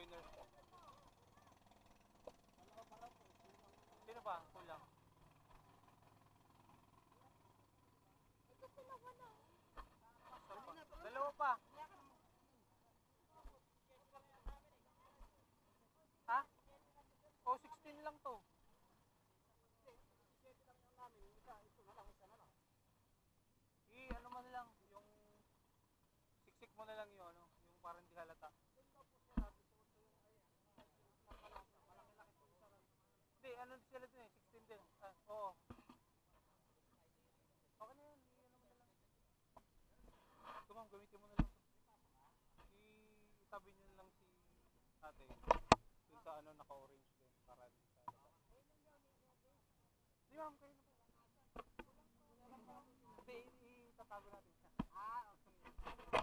joiners. Sino ba? Kulang. Dalawa pa. Ha? O, 16 lang to. Ano mo na lang, yung siksik mo na lang yun, ano, yung parang di halata. Hindi, ano sila din eh, 16 din. Oo. Okay na yan, ano mo na lang. Ito ma'am, gamitin mo na lang. Itabi nyo na lang si ate. Yung sa ano, naka-orange din, para din sa halata. Hindi ma'am, kayo na po. Hindi, itatago natin siya. Okay.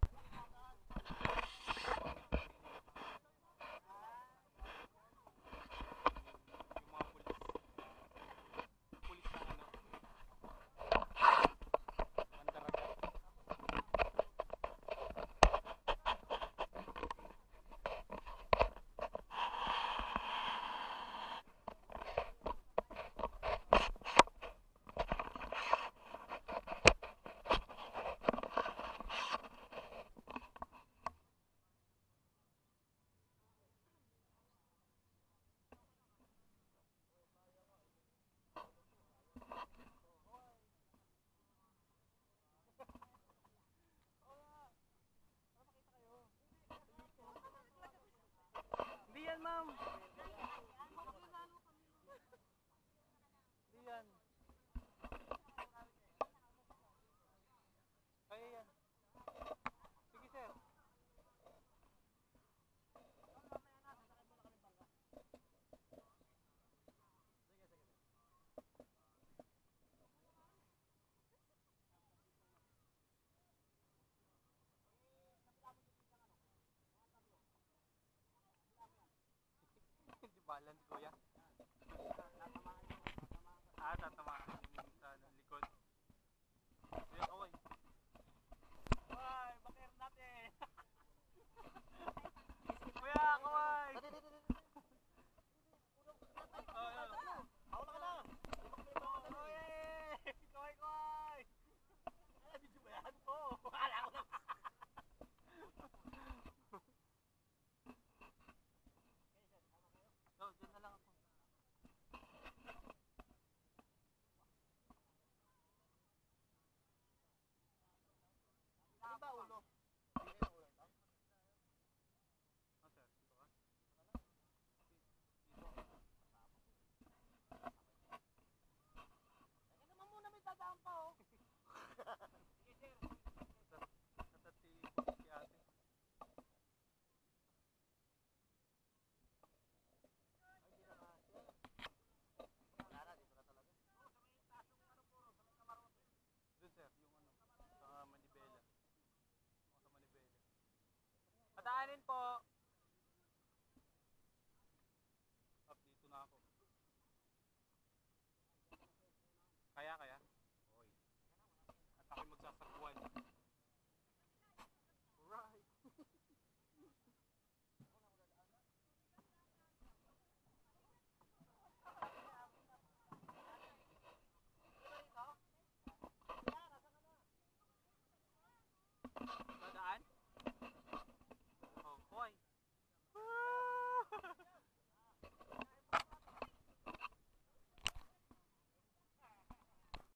Hindi yan, ma'am. Hindi yan. Kaya yan. Sige, sir. Hindi balance ko yan. Tatamaan.